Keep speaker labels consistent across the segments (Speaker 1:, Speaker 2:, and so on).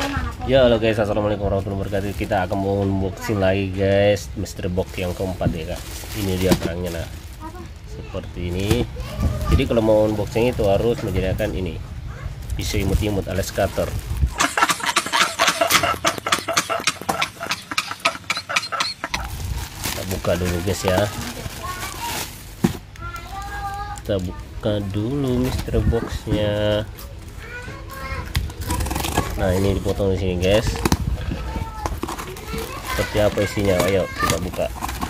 Speaker 1: Ya halo guys, assalamualaikum warahmatullahi wabarakatuh. Kita akan mau unboxing lagi guys, mystery box yang keempat ya kak. Ini dia barangnya, nah seperti ini. Jadi kalau mau unboxing itu harus menyediakan ini pisau imut-imut alias cutter. Kita buka dulu guys ya. Kita buka dulu mystery boxnya. Nah ini dipotong di sini guys. Seperti apa isinya? Ayo kita buka.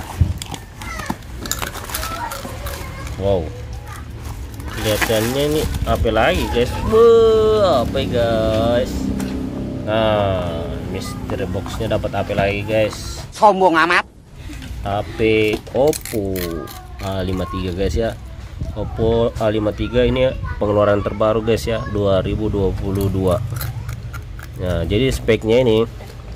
Speaker 1: Wow, kelihatannya ini apa lagi guys? Wah, apa guys? Nah, mystery boxnya dapat apa lagi guys?
Speaker 2: Sombong amat.
Speaker 1: HP Oppo A53 guys ya. Oppo A53 ini pengeluaran terbaru guys ya, 2022. Nah, jadi speknya ini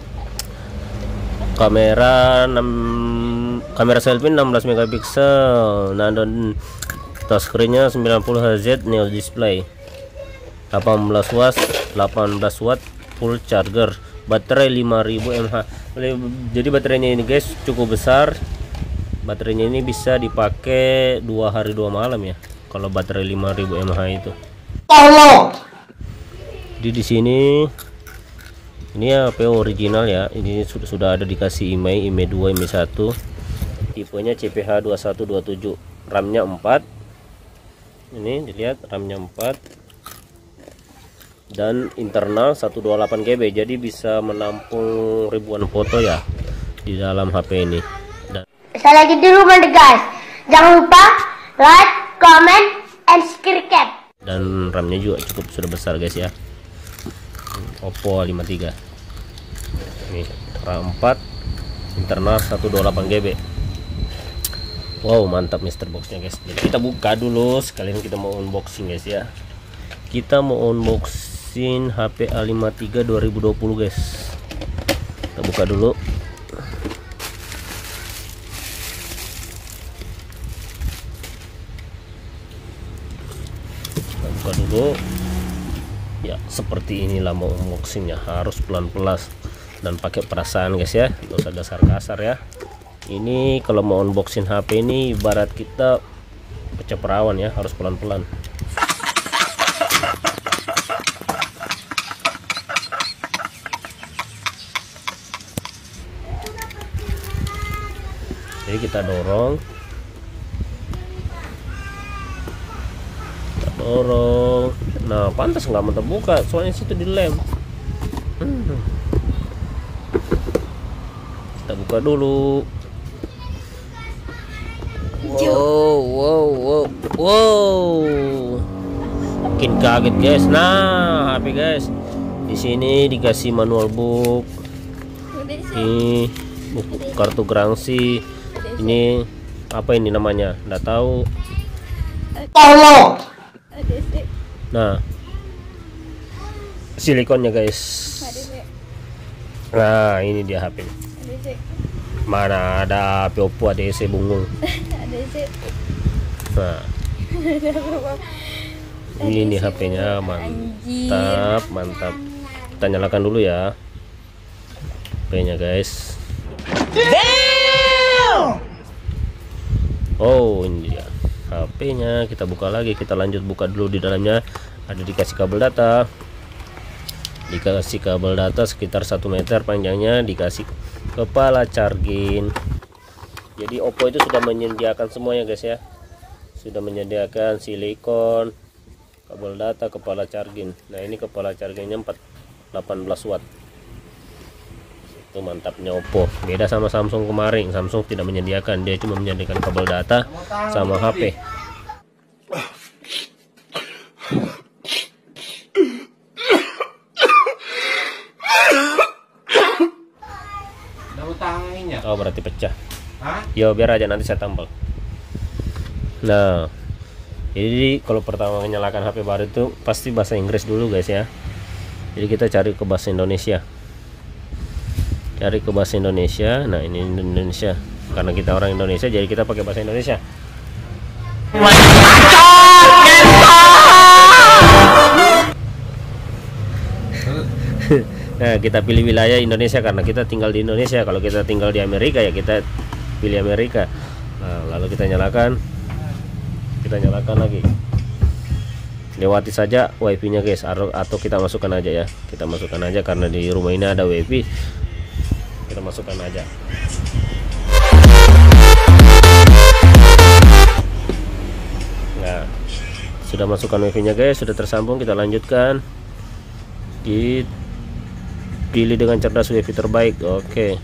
Speaker 1: kamera selfie 16 megapiksel, nah dan touchscreennya 90 Hz neo display, 18 watt full charger, baterai 5000 mAh. Jadi baterainya ini guys cukup besar. Baterainya ini bisa dipakai 2 hari 2 malam ya, kalau baterai 5000 mAh itu.
Speaker 2: Tolong.
Speaker 1: Jadi di sini ini ya PO original ya. Ini sudah ada dikasih IMEI 2, IMEI 1. Tipenya CPH 2127. RAM-nya 4. Ini dilihat RAM-nya 4. Dan internal 128 GB. Jadi bisa menampung ribuan foto ya di dalam HP ini. Dan
Speaker 3: saya lagi di rumah deh guys. Jangan lupa like, comment, and subscribe.
Speaker 1: Dan RAM-nya juga cukup sudah besar guys ya. Oppo A53 ini RAM 4, internal 128 GB. Wow, mantap Mister Boxnya guys. Jadi kita buka dulu, sekalian kita mau unboxing guys ya. Kita mau unboxing HP A53 2020 guys. Kita buka dulu. Kita buka dulu. Ya seperti inilah mau unboxingnya, harus pelan-pelan dan pakai perasaan guys ya, nggak usah dasar kasar ya. Ini kalau mau unboxing HP ini ibarat kita pecah perawan ya, harus pelan-pelan. Jadi kita dorong, nah pantas nggak mau terbuka soalnya situ dilem. Kita buka dulu. Wow, bikin kaget guys. Nah HP guys, di sini dikasih manual book, ini buku kartu garansi. Ini apa ini namanya nggak tahu.
Speaker 2: Tolong.
Speaker 1: Nah silikonnya guys. Nah ini dia HP. Mana ada HP Oppo ADC bungung. Nah ini HP-nya mantap. Kita nyalakan dulu ya HP-nya guys. Oh ini dia HP-nya. Kita buka lagi, kita lanjut buka dulu. Di dalamnya ada dikasih kabel data, sekitar 1 meter panjangnya, dikasih kepala charging. Jadi Oppo itu sudah menyediakan semuanya guys ya, sudah menyediakan silikon, kabel data, kepala charging. Nah ini kepala chargingnya 18 watt. Itu mantapnya Oppo, beda sama Samsung kemarin. Samsung tidak menyediakan, dia cuma menyediakan kabel data sama HP. Oh berarti pecah. Yo biar aja, nanti saya tambal. Nah jadi kalau pertama menyalakan HP baru itu pasti bahasa Inggris dulu guys ya. Jadi kita cari ke bahasa Indonesia. Nah ini Indonesia, karena kita orang Indonesia jadi kita pakai bahasa Indonesia. Nah, kita pilih wilayah Indonesia karena kita tinggal di Indonesia. Kalau kita tinggal di Amerika ya kita pilih Amerika. Nah, lalu kita nyalakan lagi, lewati saja wifi-nya guys, atau kita masukkan aja ya, kita masukkan aja karena di rumah ini ada wifi, kita masukkan aja. Nah, sudah masukkan wifi-nya guys, sudah tersambung. Kita lanjutkan, pilih dengan cerdas wifi terbaik. Oke.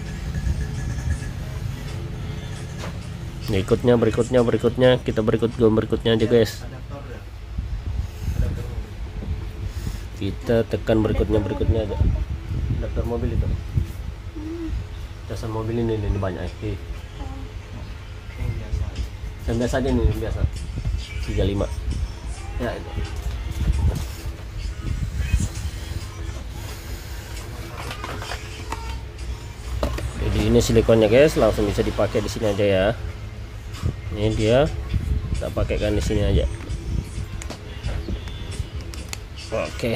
Speaker 1: Berikutnya kita berikutnya aja guys. Kita tekan berikutnya aja. Daftar mobil itu, casan mobil ini banyak yang biasa aja nih, yang biasa 35 ya itu. Jadi ini silikonnya guys, langsung bisa dipakai di sini aja ya. Ini dia, kita pakaikan di sini aja. Oke.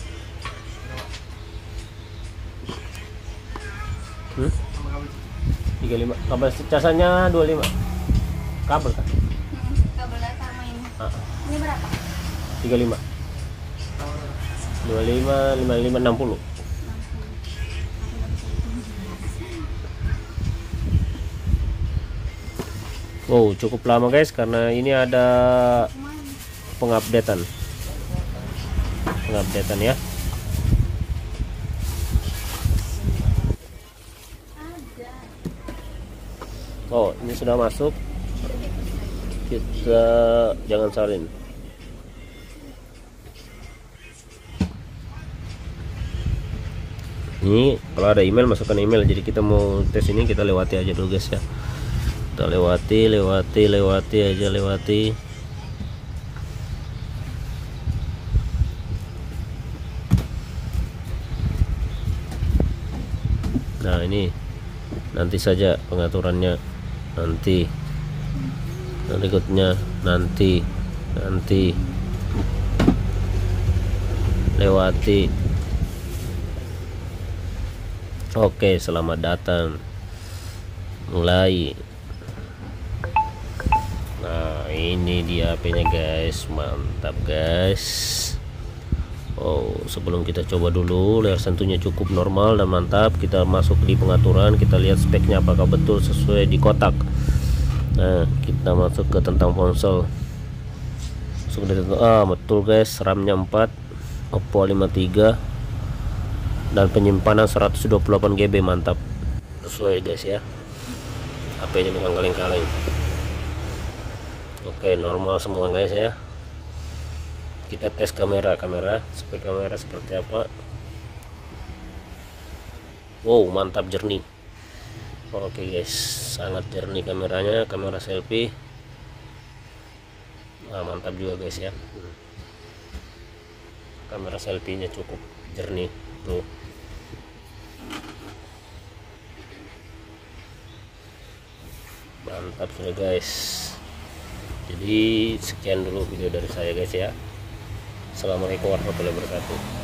Speaker 1: 35. Kabel casannya 25. Kabel kan?
Speaker 4: Kabelnya sama ini. Ini berapa?
Speaker 1: 35. 25, 55, 60. Wow, cukup lama guys karena ini ada pengupdatean ya. Oh, ini sudah masuk. Kita jangan salin. Ini kalau ada email, masukkan email. Jadi kita mau tes ini, kita lewati aja dulu guys ya. Kita lewati aja. Nah, ini nanti saja pengaturannya, nanti berikutnya, nanti lewati. Oke, selamat datang, mulai. Nah, ini dia HP-nya guys, mantap guys. Oh, sebelum kita coba dulu, layar sentuhnya cukup normal dan mantap. Kita masuk di pengaturan, kita lihat speknya apakah betul sesuai di kotak. Nah, kita masuk ke tentang ponsel. Betul guys, RAM-nya 4, Oppo A53 dan penyimpanan 128 GB, mantap. Sesuai guys ya. HP-nya memang kaleng-kaleng. Oke, normal semua guys ya. Kita tes kamera, spek kamera seperti apa. Wow, mantap, jernih. Oke guys, sangat jernih kameranya, kamera selfie. Nah, mantap juga guys ya. Kamera selfie-nya cukup jernih tuh. Mantap sudah guys. Jadi sekian dulu video dari saya guys ya. Assalamualaikum warahmatullahi wabarakatuh.